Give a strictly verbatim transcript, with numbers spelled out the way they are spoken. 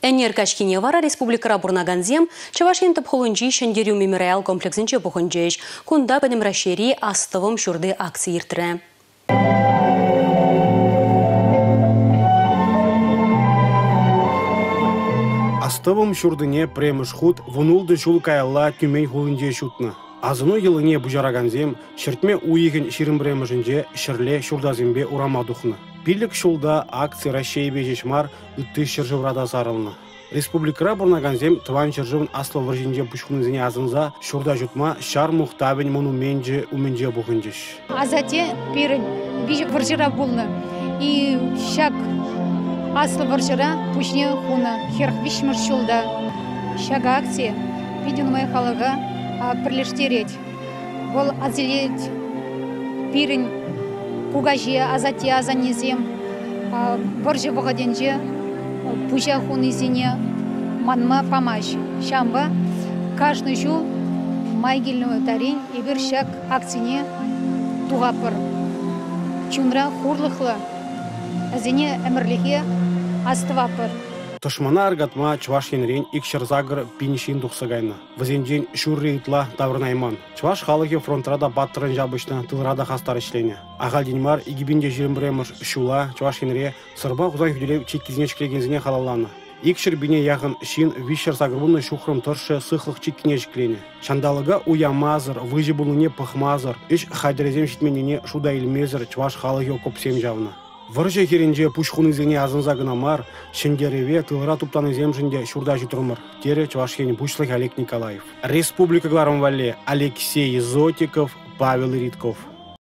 Энер качкине вара республикара бурнаганзем Чавашин топхолунжи шендерю мемориал комплексинче пухунжеш. Кунда пенем рашери астывым шурды акции иртре. Астывым шурдыне премыш худ вунулды шулкаялла тюмей хулынже шутны. Азыну йылыне бужараганзем шертме уйген ширымбремыжынже шырле шурдазембе урамадухны. Пилік шулда акция Рашейбе жешмар үтті шыржыврада сарылны. Республикара бурнаганзем тыван шыржывын аслы варжинже пушкунызыне азынза шурда жутма шар мухтабен монуменже уменже бухынжеш. Азате пирен вижу варжира булны. И шак аслы варжира пушне хуна херх вишмар шулда. Шаг акция виден моя халага прилештереть. Вол азелеть пирен Кугаже, азате азанезем, варжи вагаденже, пужа хунизине, манма помощь. Шамба, каждый жу майгильную тарин и вершак акцине тугапыр. Чунра хурлыхла, азине эмерлихе астывапыр. Тошмана аргатма чваш енрен икшер загр пинишин духсагайна. Вазенжен шурри итла таврнайман. Чваш халыхе фронтрада баттырын жабышна тылрада хастар işlene. Ағал денмар игибинде жирымбремыш шула чваш енре сырба хузан хүделеп чеккизіне шкілегензіне халаланы. Икшер бине яғын шин вишер загрбуны шухрым тұршы сыхлық чеккіне жіклене. Шандалыга уямазыр, выжи бұлыне пықмазыр, іш хайдерезем шитменіне шуда илмезір чваш халыхе окопсем жавна. Варжа херенже пушхунызене азынза гынамар, шендереве тылра туптаны земжінде шурда жутырмыр. Тере Чувашхене Бучлых Олег Николаев. Республика Гларамвале Алексей Зотиков, Павел Ритков.